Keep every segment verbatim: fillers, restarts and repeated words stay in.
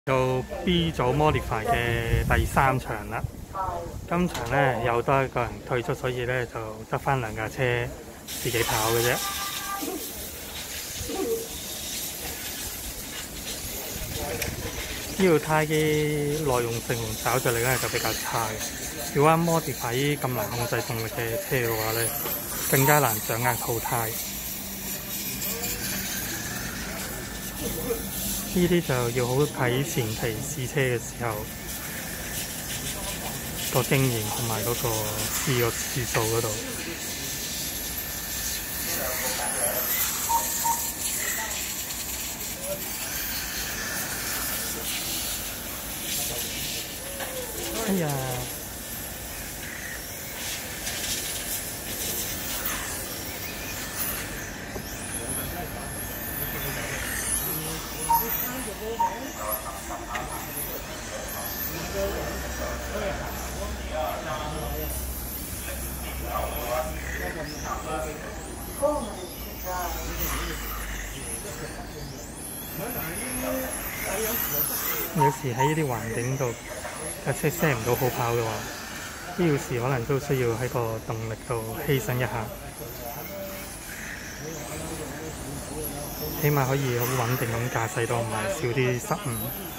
到 B 組 modify 嘅第三場啦，今場咧又多一個人退出，所以咧就得翻兩架車自己跑嘅啫。呢條胎嘅耐用性同找著力咧就比較差嘅。如果 modify 啲咁難控制動力嘅車嘅話咧，更加難掌握套胎。呢啲就要好睇前期試車嘅時候個經驗同埋嗰個試個次數嗰度。哎呀！有時喺呢啲環境度架車 set 唔到好跑嘅話，呢要時可能都需要喺個動力度犧牲一下，起碼可以好穩定咁駕駛到，唔係少啲失誤。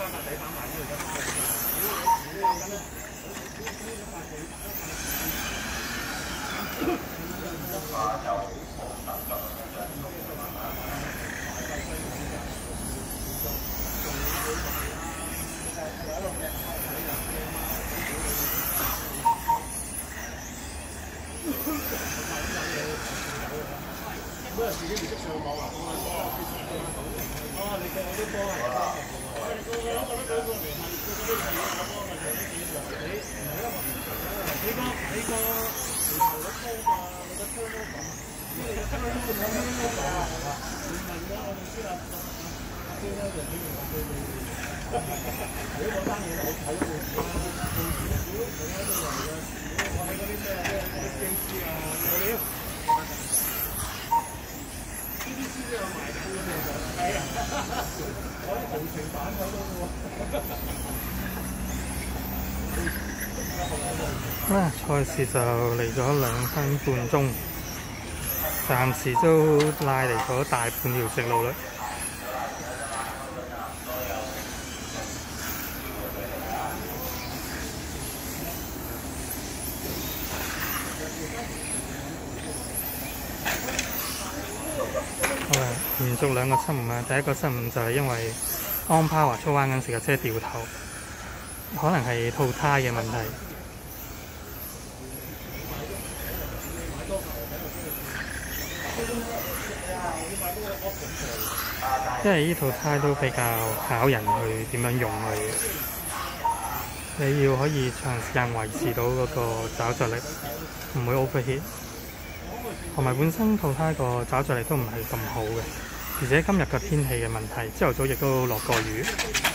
啊！賽事就嚟咗兩分半鐘，暫時都拉嚟咗大半條直路啦。好啦，連續兩個失誤啊！第一個失誤就係因為安帕華出彎嗰陣時架車掉頭，可能係套胎嘅問題。因為呢套胎都比較考人去點樣用佢，你要可以長時間維持到嗰個抓著力，唔會 overheat。同埋本身套胎個抓著力都唔係咁好嘅，而且今日個天氣嘅問題，朝頭早亦都落過雨。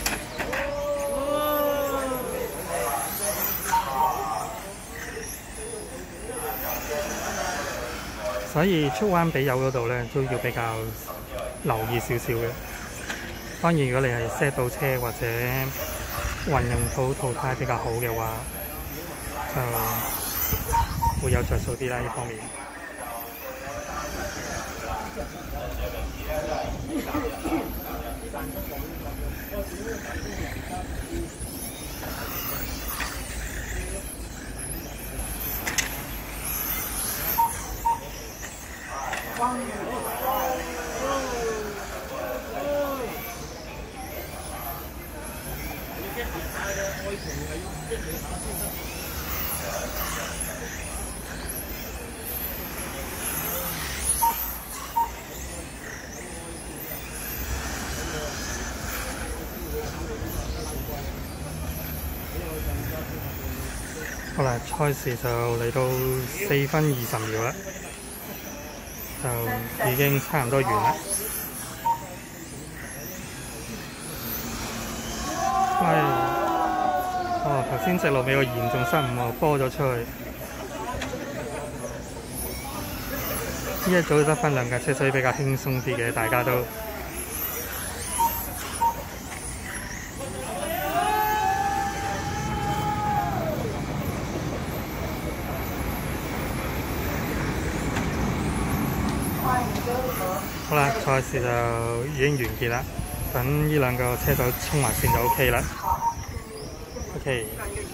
所以出彎比油嗰度咧都要比較留意少少嘅。當然，如果你係 set 到車或者運用到套胎比較好嘅話，就會有着數啲啦呢方面。好啦，賽事就嚟到四分二十秒啦，就已經差唔多完啦。係，哦，頭先直路尾個嚴重失誤喎，波咗出去。呢一組得分兩架車，所以比較輕鬆啲嘅，大家都。 好啦，賽事就已經完結啦，等呢兩個車手衝埋線就 OK 啦。OK。